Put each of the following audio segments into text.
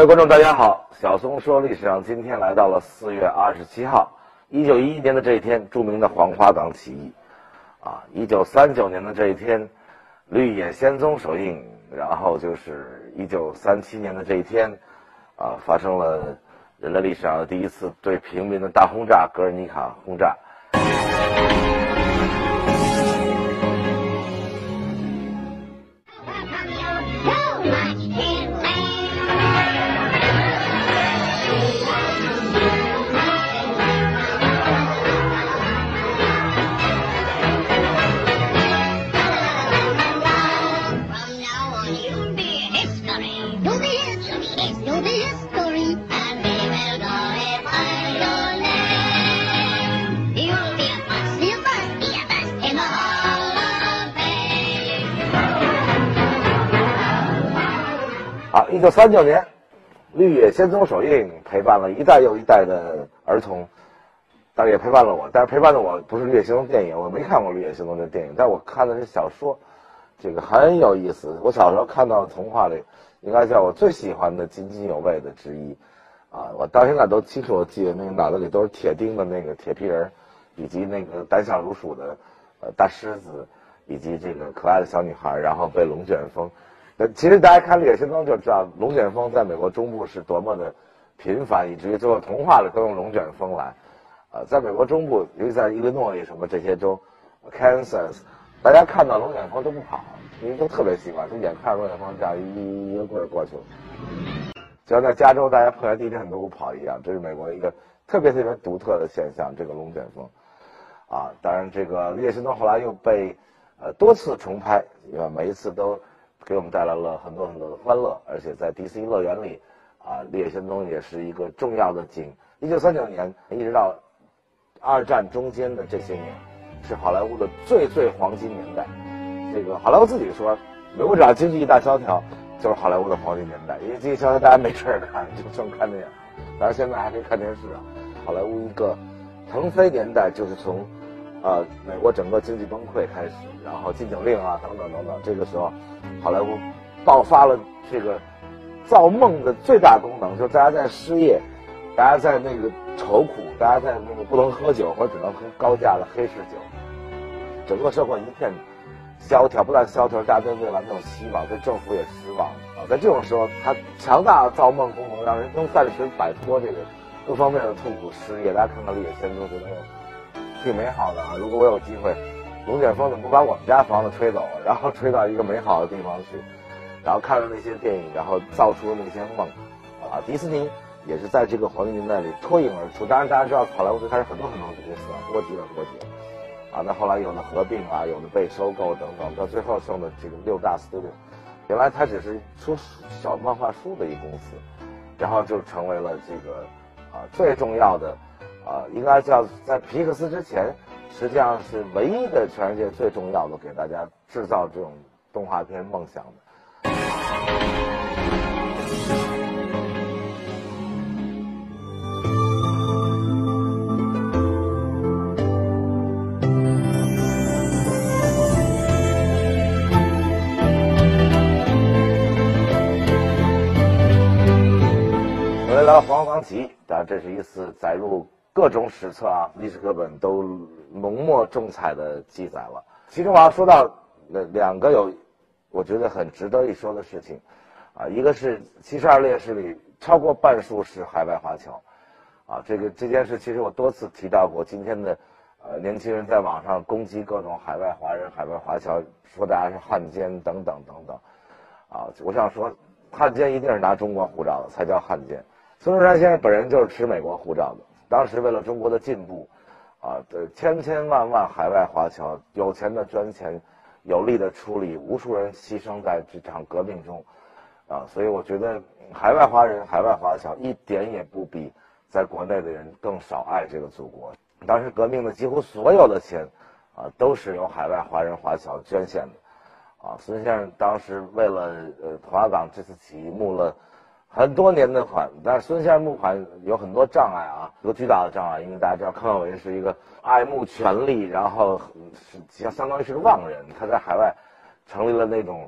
位观众，大家好，小松说历史上今天来到了4月27号，1911年的这一天，著名的黄花岗起义，1939年的这一天，绿野仙踪首映，然后就是1937年的这一天，发生了人类历史上的第一次对平民的大轰炸——格尔尼卡轰炸。1939年，《绿野仙踪》首映，陪伴了一代又一代的儿童，当然也陪伴了我。但是陪伴的我不是《绿野仙踪》电影，我没看过《绿野仙踪》这电影，但我看的是小说，这个很有意思。我小时候看到的童话里，应该叫我最喜欢的津津有味的之一。我到现在都清楚记得，那个脑子里都是铁钉的那个铁皮人，以及那个胆小如鼠的大狮子，以及这个可爱的小女孩，然后被龙卷风。其实大家看《绿野仙踪》就知道，龙卷风在美国中部是多么的频繁，以至于最后童话里都用龙卷风来。在美国中部，尤其在伊利诺伊什么这些州 ，Kansas， 大家看到龙卷风都不跑，因为都特别习惯，就眼看着龙卷风这样一个棍儿过去了。就像在加州，大家碰见地震都不跑一样，这是美国一个特别独特的现象，这个龙卷风。当然这个《绿野仙踪》后来又被多次重拍，每一次都给我们带来了很多的欢乐，而且在迪士尼乐园里，《绿野仙踪》也是一个重要的景。1939年一直到二战中间的这些年，是好莱坞的最黄金年代。这个好莱坞自己说，美国只要经济一大萧条，就是好莱坞的黄金年代，因为经济萧条大家没事干，就正看电影。当然现在还可以看电视啊。好莱坞一个腾飞年代就是从美国整个经济崩溃开始，然后禁酒令等等，这个时候好莱坞爆发了这个造梦的最大功能，就是大家在失业，大家在那个愁苦，大家在那个不能喝酒或者只能喝高价的黑市酒，整个社会一片萧条，不但萧条，大家对未来没有希望，对政府也失望在这种时候，它强大的造梦功能让人能暂时摆脱这个各方面的痛苦失业。大家看看《绿野仙踪》觉得挺美好的如果我有机会，龙卷风怎么不把我们家房子吹走，然后吹到一个美好的地方去，然后看了那些电影，然后造出了那些梦迪士尼也是在这个黄金年代里脱颖而出。当然大家知道好莱坞最开始很多的公司多极那后来有的合并有的被收购等等，到最后剩的这个6大 studio， 原来它只是出小漫画书的一公司，然后就成为了这个最重要的应该叫在皮克斯之前，实际上是唯一的全世界最重要的给大家制造这种动画片梦想的。我们来聊黄花岗起义，当然这是一次载入各种史册历史课本都浓墨重彩的记载了。其中我要说到两个我觉得很值得一说的事情一个是72烈士里超过半数是海外华侨这件事其实我多次提到过。今天的年轻人在网上攻击各种海外华人、海外华侨，说大家是汉奸等等我想说，汉奸一定是拿中国护照的才叫汉奸。孙中山先生本人就是持美国护照的，当时为了中国的进步千万海外华侨有钱的捐钱，有力的出力，无数人牺牲在这场革命中所以我觉得海外华人、海外华侨一点也不比在国内的人更少爱这个祖国。当时革命的几乎所有的钱都是由海外华人华侨捐献的孙先生当时为了黄花岗这次起义募了很多年的款，但是孙先生募款有很多障碍一个巨大的障碍，因为大家知道康有为是一个爱慕权力，然后相当于是个妄人，他在海外成立了那种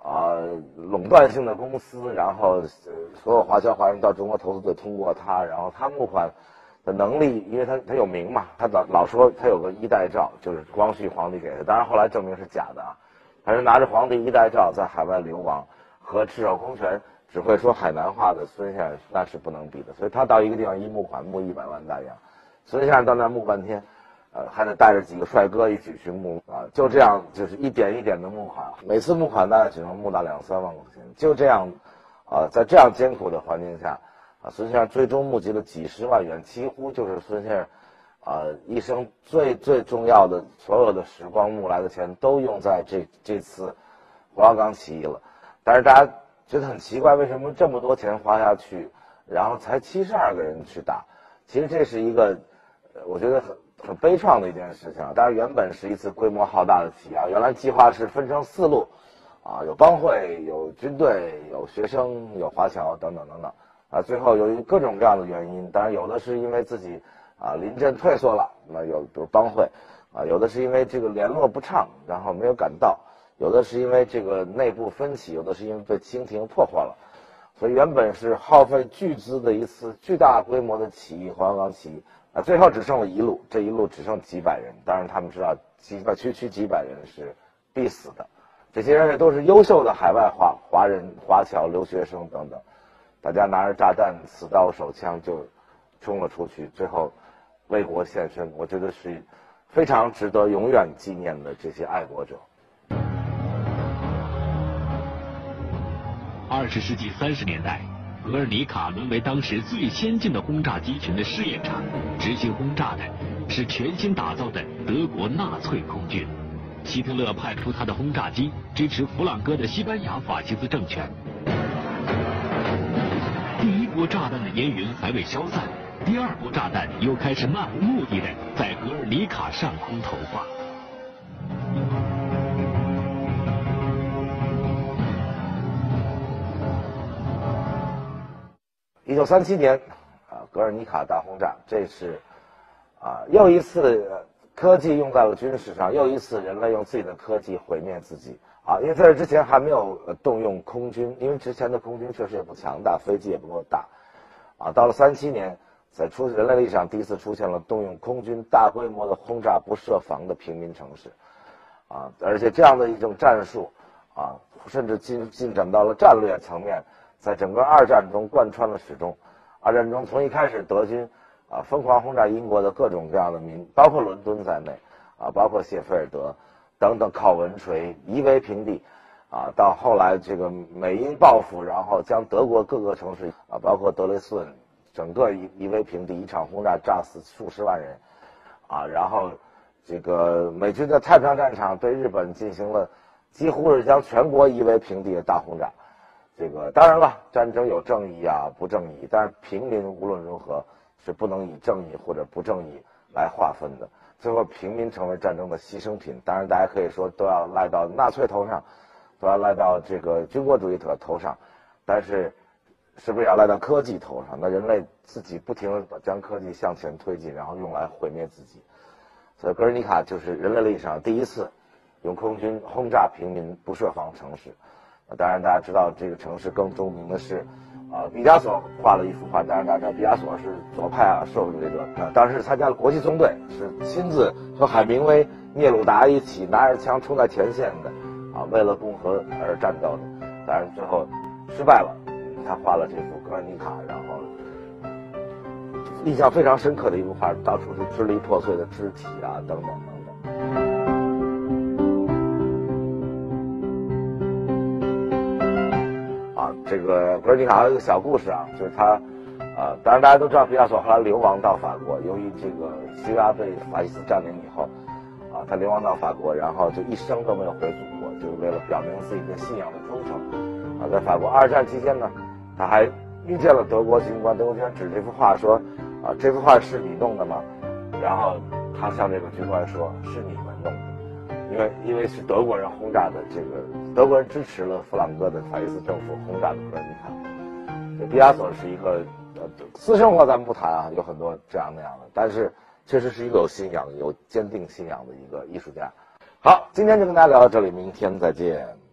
垄断性的公司，然后所有华侨华人到中国投资队通过他，然后他募款的能力，因为他有名嘛，他老说他有个一代诏，就是光绪皇帝给的，当然后来证明是假的啊。他是拿着皇帝一代诏在海外流亡，和赤手空拳只会说海南话的孙先生那是不能比的，所以他到一个地方一募款募100万大洋，孙先生到那募半天。还得带着几个帅哥一起去募啊，就这样就是一点一点的募款，每次募款大概只能募到2-3万块钱，就这样，在这样艰苦的环境下，孙先生最终募集了几十万元，几乎就是孙先生，一生最重要的所有的时光募来的钱都用在这次黄冈起义了。但是大家觉得很奇怪，为什么这么多钱花下去，然后才72个人去打？其实这是一个，我觉得很悲怆的一件事情啊！当然，原本是一次规模浩大的起义啊，原来计划是分成4路，有帮会、有军队、有学生、有华侨等等等等，最后由于各种各样的原因，当然有的是因为自己临阵退缩了，那有比如帮会，有的是因为这个联络不畅，然后没有赶到，有的是因为这个内部分歧，有的是因为被清廷破坏了，所以原本是耗费巨资的一次巨大规模的起义——黄冈起义。最后只剩了一路，这一路只剩几百人。当然，他们知道区几百人是必死的。这些人都是优秀的海外华人、华侨、留学生等等，大家拿着炸弹、刺刀、手枪就冲了出去，最后为国献身。我觉得是非常值得永远纪念的这些爱国者。 20世纪30年代。格尔尼卡沦为当时最先进的轰炸机群的试验场，执行轰炸的是全新打造的德国纳粹空军。希特勒派出他的轰炸机支持弗朗哥的西班牙法西斯政权。第一波炸弹的烟云还未消散，第二波炸弹又开始漫无目的的在格尔尼卡上空投放。 1937年，格尔尼卡大轰炸，这是又一次科技用在了军事上，又一次人类用自己的科技毁灭自己因为在这之前还没有动用空军，因为之前的空军确实也不强大，飞机也不够大到了37年，在人类历史上第一次出现了动用空军大规模的轰炸不设防的平民城市而且这样的一种战术甚至进展到了战略层面。在整个二战中贯穿了始终。二战中从一开始德军疯狂轰炸英国的各种各样的包括伦敦在内包括谢菲尔德等等考文垂夷为平地到后来这个美英报复，然后将德国各个城市包括德累斯顿整个夷为平地，一场轰炸炸死数十万人然后这个美军在太平洋战场对日本进行了几乎是将全国夷为平地的大轰炸。这个当然了，战争有正义不正义，但是平民无论如何是不能以正义或者不正义来划分的。最后平民成为战争的牺牲品，当然大家可以说都要赖到纳粹头上，都要赖到这个军国主义者头上，但是是不是也要赖到科技头上？那人类自己不停地将科技向前推进，然后用来毁灭自己。所以格尔尼卡就是人类历史上第一次用空军轰炸平民不设防城市。当然大家知道这个城市更著名的是毕加索画了一幅画，当然大家知道毕加索是左派社会主义者当时参加了国际纵队，是亲自和海明威、聂鲁达一起拿着枪冲在前线的为了共和而战斗的。当然最后失败了，他画了这幅格尔尼卡，然后印象非常深刻的一幅画，到处是支离破碎的肢体等等等等。这个格尔尼卡有一个小故事就是他当然大家都知道毕加索后来流亡到法国，由于这个西班牙被法西斯占领以后他流亡到法国，然后就一生都没有回祖国，就是为了表明自己对信仰的忠诚在法国二战期间呢，他还遇见了德国军官，德国军官指这幅画说这幅画是你弄的吗？然后他向这个军官说是你们弄的，因为是德国人轰炸的，这个德国人支持了弗朗哥的法西斯政府轰炸的格尔尼卡。毕加索是一个私生活咱们不谈有很多这样那样的，但是确实是一个有信仰、有坚定信仰的一个艺术家。好，今天就跟大家聊到这里，明天再见。